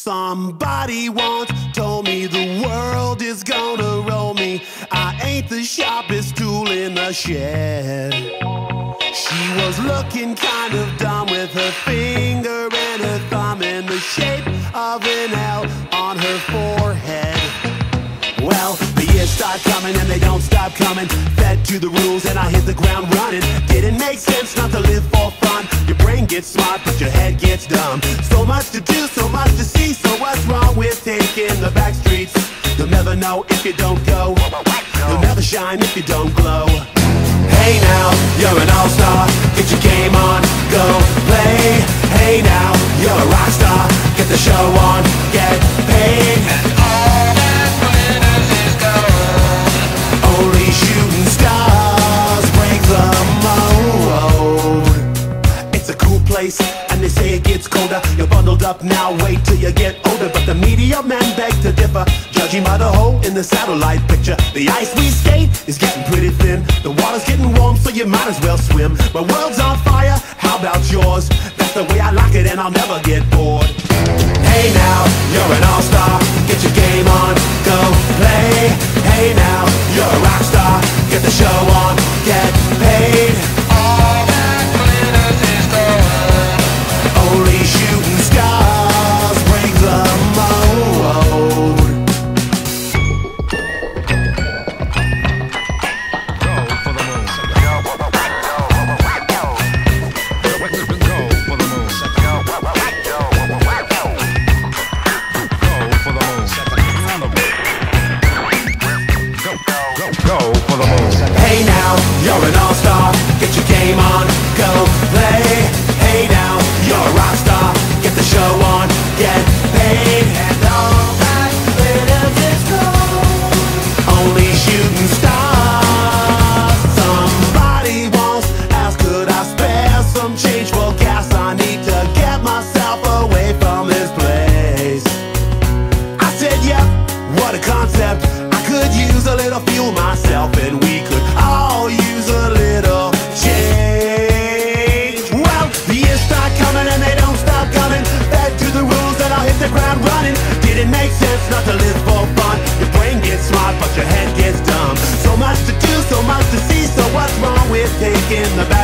Somebody once told me the world is gonna roll me. I ain't the sharpest tool in the shed. She was looking kind of dumb with her finger and her thumb in the shape of an L on her forehead. Well, the years start coming and they don't stop coming. Fed to the rules and I hit the ground running. Didn't make sense not to live for fun. Your brain gets smart but your head gets dumb. So much to do, so much to see. So what's wrong with taking the back streets? You'll never know if you don't go. You'll never shine if you don't glow. Hey now, you're an all-star. Get your game on, go play. Hey now, you're a rock star. Get the show on, get paid. And all that glitters is gold. Only shooting stars break the mold. It's a cool place, and they say it gets colder. You're bundled up now, wait till you get older. But the media men beg to differ, judging by the hole in the satellite picture. The ice we skate is getting pretty thin. The water's getting warm, so you might as well swim. My world's on fire, how about yours? That's the way I like it and I'll never get bored. Hey now, you're an all-star. Get your game on, go play. Hey now, you're a rock star. Get the show on, get paid. All that glitters is gold. Only shooting stars break the mold. Hey now, you're an all-star. Get your game on, go play. Hey now, you're a rock star. Get the show on, get paid. And all that glitters is gold. Only shooting stars. Somebody once asked, could I spare some change for gas? I need to get myself away from this place. I said, yep, what a concept. I could use a little fuel myself, and we could all use a little change. Well, the years start coming and they don't stop coming. Fed to the rules and I'll hit the ground running. Didn't make sense not to live for fun. Your brain gets smart but your head gets dumb. So much to do, so much to see. So what's wrong with taking the back?